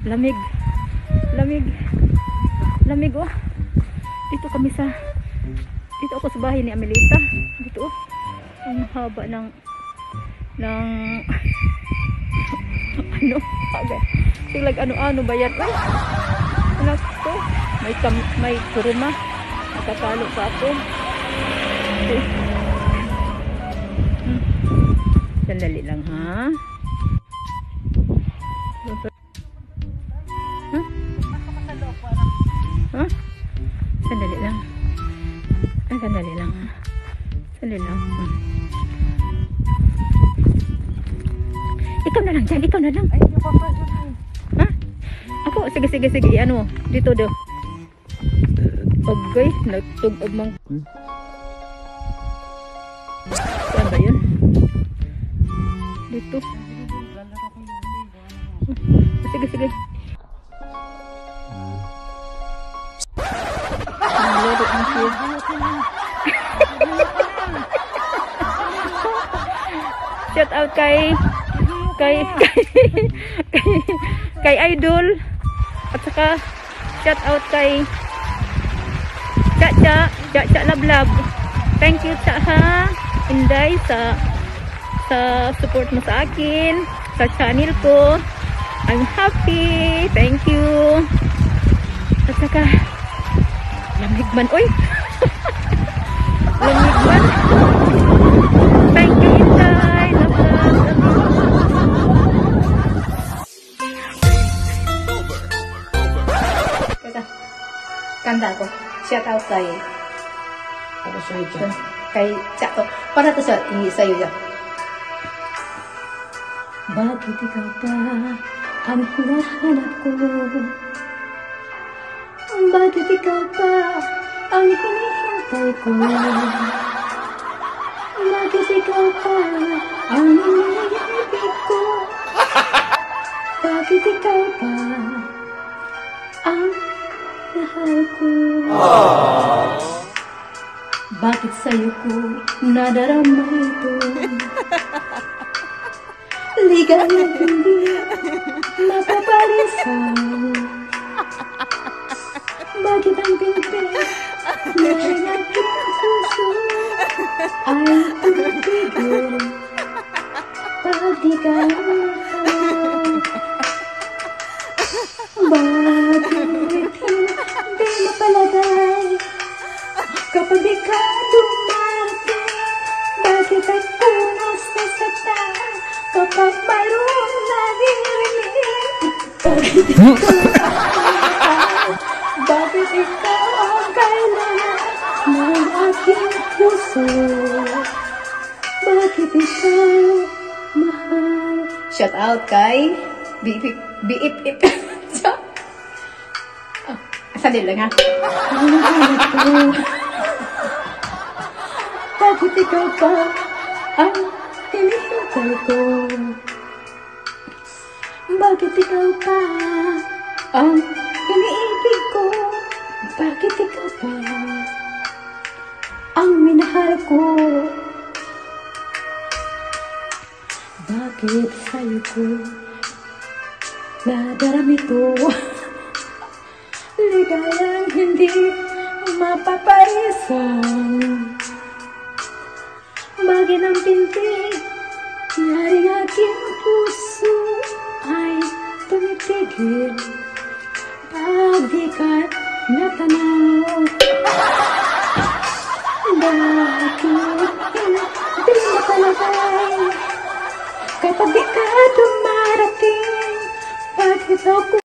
Lamig. Lamig. Lamig oh. Dito kami sa dito ako sa bahay ni Amelita. Dito oh. Ang haba ng ano? Okay. Silag ano-ano ba yan? Ay! Anak ko. May kuruma. Nakatalo pa ako. Okay. Sandali lang ha. Huh? Sandali lang. Ay, sandali lang. Sandali lang. Ikaw na lang dyan. Ikaw na lang. Ha? Ako, sige. Ano? Dito daw. Okay. Nagtugog mang. Saan ba yun? Dito. Sige. Shout out kay Idol at saka shout out kay Cha Lablab. Thank you Cha ha Inday sa support mo sa akin sa channel ko. I'm happy. Thank you. At saka lamig man. Oy. Lamig man. Thank you Inday. Kanta ko. Shout out kay Cha to. Para to sa sa'yo dyan. Bakit ikaw pa ang hinahanap ko? Bakit ikaw pa ang hinihintay ko? Bakit ikaw pa ang iniibig ko? Bakit ikaw pa ang mahal ko? Bakit sa'yo ko nadarama ito? Ligayang hindi mapapalisan. Bakit ang pinti ng aking puso ay tumigil pag di ka naman? Bakit hindi mapalagay kapag di ka dumating? Bakit ako nasasaktan kapag mayroong naririnig? Bakit ikaw ang kailangan ng aking puso? Bakit ikaw mahal? Shout out kay BFF. Sandali lang ha. Bakit ikaw pa ang hinihintay ko? Bakit ikaw pa ang iniibig ko? Bakit ikaw pa ang minahal ko? Bakit sa'yo ko nadarami ito? Ligayang hindi mapaparisan. Bakit ang pinti yaring aking puso ay tumitigil pag di ka natanaw? Bakit hindi makalagay kapag di ka dumarating? Bakit ako